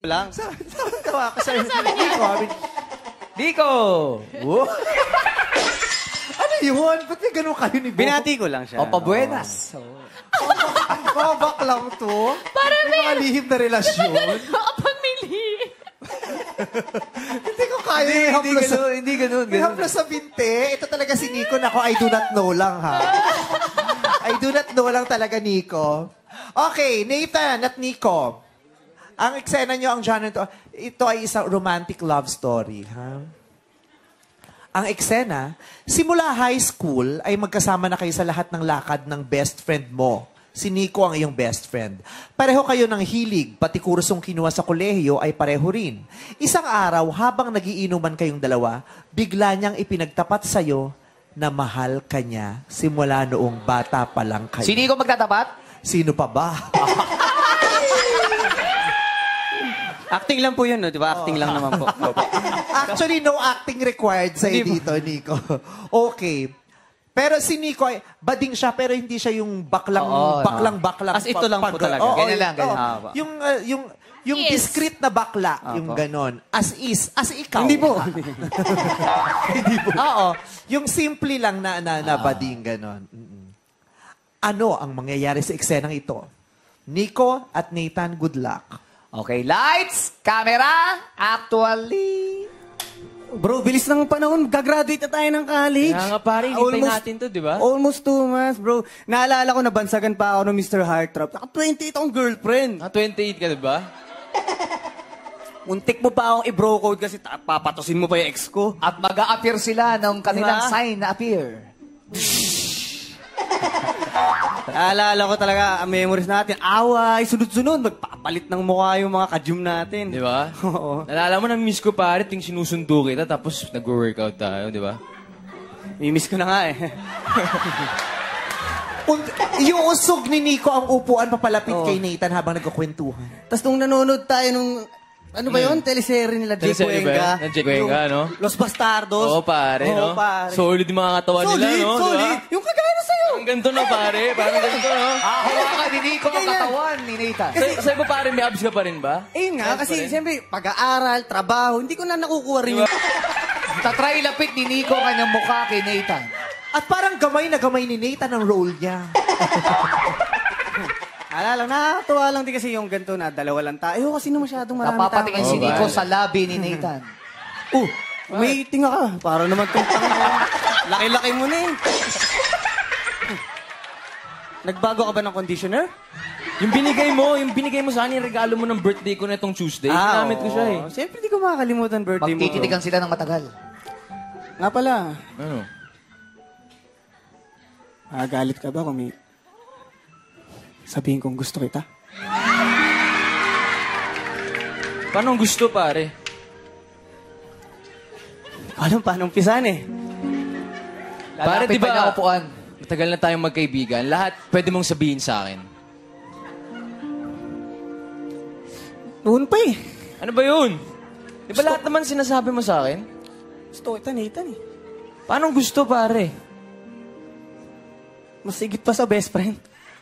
lang. Tawa ko sa'yo. Nico! Ano yun? Ba't may ganun kayo ni Bo? Binati ko lang siya. Opa, buenas. Babak lang to. Parang may mga lihim na relasyon. Kapag may lihim. Hindi ko kaya. Hindi ganun. May haplos sa binte. Ito talaga si Nico. Nako, I do not know lang, ha? I do not know lang talaga, Nico. Okay, Nathan at Nico. Ang eksena nyo, ang genre nito, ito ay isang romantic love story, ha? Ang eksena, simula high school ay magkasama na kayo sa lahat ng lakad ng best friend mo. Si Nico ang iyong best friend. Pareho kayo ng hilig, pati kursong kinuha sa kolehiyo ay pareho rin. Isang araw, habang nagiinuman kayong dalawa, bigla niyang ipinagtapat sa'yo na mahal ka niya simula noong bata pa lang kayo. Si Nico magtatapat? Sino pa ba? Acting lang po yun, no? Di ba? Acting lang naman po. Actually, no acting required sa'yo dito, Nico. Okay. Pero si Nico, bading siya, pero hindi siya yung baklang. As ito lang po talaga. Ganyan lang. Yung discreet na bakla, yung ganon. As ikaw. Hindi po. Oo. Yung simple lang na bading ganon. Ano ang mangyayari sa eksenang ito? Nico at Nathan, good luck. Okay, lights, camera, actually. Bro, bilis ng panahon. Gagraduate na tayo ng college. Kaya nga pare, hintay natin to, di ba? Almost 2 months, bro. Naalala ko, nabansagan pa ako ng Mr. Heartthrob. Naka 28 akong girlfriend. 28 ka, di ba? Untik mo pa akong i-bro code kasi papatusin mo pa yung ex ko. At mag-a-appear sila ng kanilang sign na appear. Naalala ko talaga ang memories natin. Away, sunod-sunod. Magpapalit ng mukha yung mga kajum natin. Di ba? Oo. Nalala mo, na-miss ko pare, ting sinusundo kita, tapos nag-workout tayo, di ba? Mimiss ko na nga eh. Yung usog ni Nico ang upuan papalapit kay Nathan habang nagkukwentuhan. Tapos nung nanonood tayo nung... Ano ba yun? Teleserye nila, Jake Cuenca. Jake Cuenca, no? Los Bastardos. Oo, pare, no? Pare. Solid yung mga katawan nila, no? Solid. Yung kagaya na sa'yo. Ang ganito, no, pare? Parang ganito, no? Hawakan ni Nico ang katawan ni Nathan. Sa'yo ba, pare, may abs ka pa rin ba? Eh nga, kasi siyempre, pag-aaral, trabaho, hindi ko na nakukuha rin yung... Tatry lapit ni Nico kanyang mukha kay Nathan. At parang gamay na gamay ni Nathan ang role niya. Alala, nakakatuwa lang din kasi yung ganito na dalawa lang tayo. Kasi na masyadong marami tao. Napapatingin si Nico sa labi ni Nathan. May tinga ka. Para naman itong laki-laki mo na eh. Nagbago ka ba ng conditioner? Yung binigay mo sa akin, yung regalo mo ng birthday ko na itong Tuesday. Ginamit ko siya eh. Siyempre di ko makakalimutan birthday mo. Magtititigan sila ng matagal. Nga pala. Ano? Galit ka ba kung may... Sabihin kong gusto kita? Paano gusto, pare? Paano umpisan eh? Pare, di pa niya ba, upuan. matagal na tayong magkaibigan. Lahat pwede mong sabihin sa akin. Noon pa eh. Ano ba yun? Di ba lahat naman sinasabi mo sa akin? Gusto kita, Nathan eh. Paano gusto, pare? Mas higit pa sa best friend.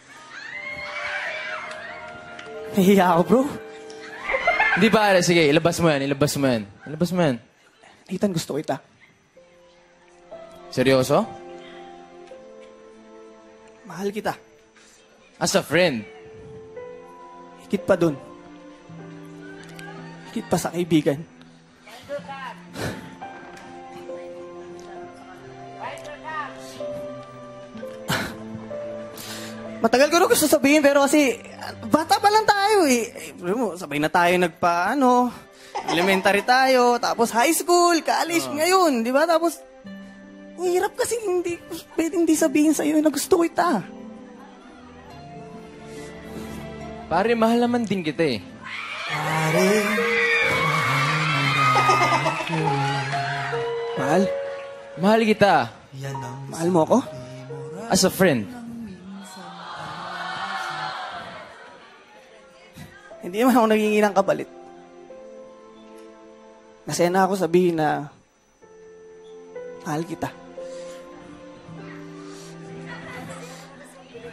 Nahiya ako, bro. Hindi, pare. Sige, ilabas mo yan. Ilabas mo yan. Ilabas mo yan. Nathan, gusto kita. Seryoso? Mahal kita. As a friend? Higit pa dun. Higit pa sa kaibigan. Matagal ko na gusto sabihin, pero kasi bata pa lang tayo eh. Sabay na tayo elementary tayo, tapos high school, college, ngayon, di ba? Tapos, ang hirap kasi pwedeng hindi sabihin sa'yo na gusto kita. Pare, mahal naman din kita eh. Pare, mahal? Mahal kita. Mahal mo ako? As a friend. Hindi naman ako naging ng kapalit. Nasaya na ako sabihin na mahal kita.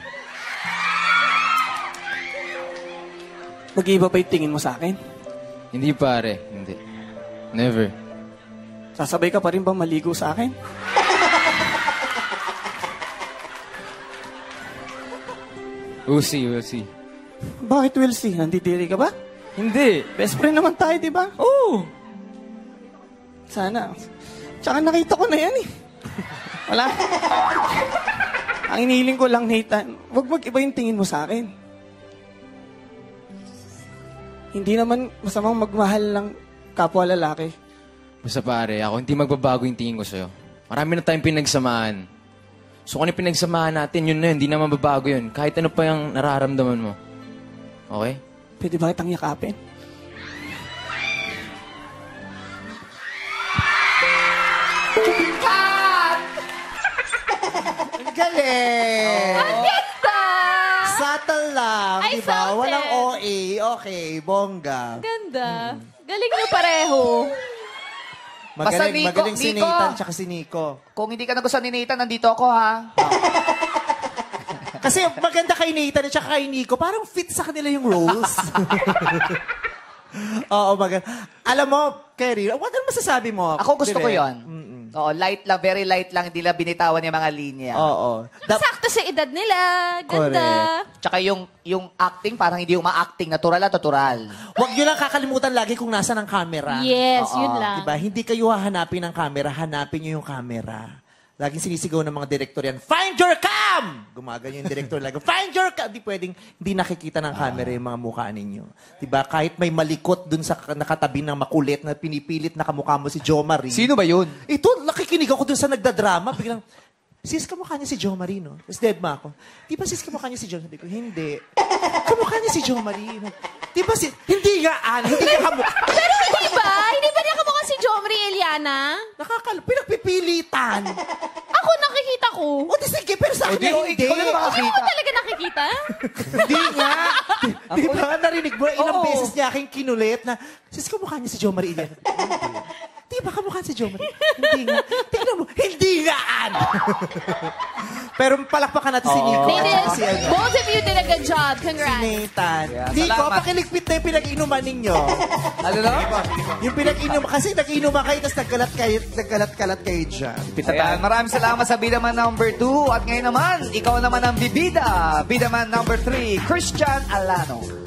Mag-iiba pa yung tingin mo sa akin? Hindi pare, hindi. Never. Sasabay ka pa rin ba maligo sa akin? We'll see. Bakit will see? Nandidiri ka ba? Hindi. Best friend naman tayo, di ba? Oo. Sana. Tsaka nakita ko na yan eh. Wala. Ang inihiling ko lang, Nathan, wag mag-iba yung tingin mo sa akin. Hindi naman masamang magmahal ng kapwa lalaki. Basta pare, ako hindi magbabago yung tingin ko sa'yo. Marami na tayong pinagsamahan. So kung ano yung pinagsamahan natin, yun na yun. Hindi naman mababago yun. Kahit ano pa yung nararamdaman mo. Okay? Pwede ba kitang yakapin? Ang galing! Ang ganda! Subtle lang, Ay, di ba? subtle. Walang OA. Okay, bongga. Ganda. Galing niyo pareho. Basta Magaling, Nikko, magaling si Nikko. Nathan tsaka si Nikko. Kung hindi ka nagustuhan ni Nathan, nandito ako, ha? Kasi maganda kay Nathan at tsaka kay Nikko, parang fit sa kanila yung roles. Oo, maganda. Alam mo, Kerry, ano masasabi mo? Ako gusto ko Direk? yon. Oo, light lang, very light lang. Hindi lang binitawan yung mga linya. Oo. Sakto sa edad nila. Ganda. Tsaka yung acting, parang hindi uma-acting. Natural at natural. Huwag nyo lang kakalimutan lagi kung nasa ng camera. Yes, Oo. yun lang. Diba? Hindi kayo hahanapin ng camera, hanapin nyo yung camera. Laging sinisigaw ng mga direktor yan, find your cam! Gumaganyo yung direktor lagi, find your cam! Di pwedeng, hindi nakikita ng camera yung mga mukha ninyo. Diba? Kahit may malikot dun sa nakatabi ng makulit na pinipilit na kamukha mo si Jo Marie. Sino ba yun? Ito, nakikinig ako dun sa nagdadrama. Biglang, sis, kamukha niya si Jo Marie, no? Tapos dead ma ako. Di ba sis, kamukha niya si Jo? Sabi ko, hindi. Kamukha niya si Jo Marie. Di ba sis, hindi nga, hindi nga kamukha. Pero hindi ba? Hindi ba niya kamukha si Jomri Eliana? Pinagpipilitan. Ako nakikita ko. O, di sige, pero sa akin hindi. ikaw na Hindi makakita. mo talaga nakikita? Hindi nga. Di ba, narinig mo, ilang beses niya aking kinulit na, sis, kamukha niya si Jo Marie. Di ba kamukha si Jo Marie? Hindi nga. Tingnan mo, hindi nga, Pero palakpakan natin si Nikko. They at did. saka si ano, Both of you did a good job. si Congrats. Nathan. Yeah, Nikko, salamat. pakiligpit na yung pinag-inuman ninyo. Ano no? Yung pinag-inuman, kasi nag-inuman kayo, tapos nagkalat-kalat kayo dyan. Ayan, maraming salamat sa BidaMan number 2. At ngayon naman, ikaw naman ang bibida. BidaMan number 3, Christian Alano.